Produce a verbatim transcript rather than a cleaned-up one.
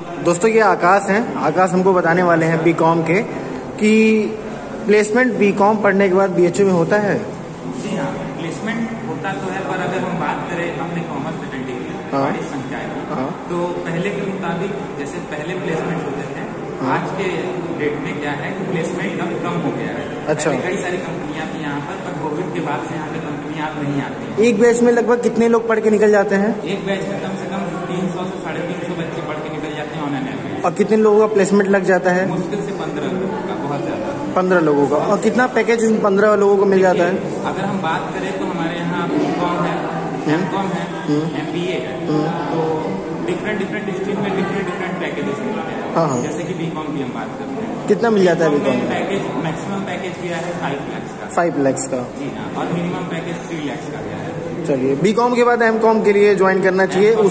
दोस्तों ये आकाश हैं, आकाश हमको बताने वाले हैं बीकॉम के कि प्लेसमेंट बीकॉम पढ़ने के बाद बीएचयू में होता है। जी हाँ, प्लेसमेंट होता तो है, पर अगर हम बात करें हमने कॉमर्स अटेंड की हमारी संख्या है, तो पहले के मुताबिक जैसे पहले प्लेसमेंट होते थे, आज के डेट में क्या है कि प्लेसमेंट अब कम हो गया है। अच्छा, कई सारी कंपनियां थी यहाँ पर, पर कोविड के बाद से यहाँ पे कंपनियां अब नहीं आती। एक बैच में लगभग कितने लोग पढ़ के निकल जाते हैं? एक बैच में कम से कम तीन सौ से साढ़े तीन सौ बच्चे पढ़ के निकल जाते हैं ऑन एन एवरेज। और कितने लोगों का प्लेसमेंट लग जाता है? मुश्किल से पंद्रह लोगों का, बहुत ज्यादा पंद्रह लोगों का। और कितना पैकेज इन पंद्रह लोगों को मिल जाता है? अगर हम बात करें तो हमारे यहाँ बी कॉम है, एम कॉम है, एम बी ए है, तो डिफरेंट डिफरेंट स्ट्रीम में डिफरेंट डिफरेंट पैकेजेस मिलते हैं। हाँ, जैसे कि बी कॉम की हम बात करते हैं, कितना मिल जाता है B Com? Package maximum package गया है फाइव लैक्स का। फाइव लैक्स का? जी हाँ, और मिनिमम पैकेज थ्री लैक्स का गया है। चलिए, बी कॉम के बाद एम कॉम के लिए ज्वाइन करना चाहिए।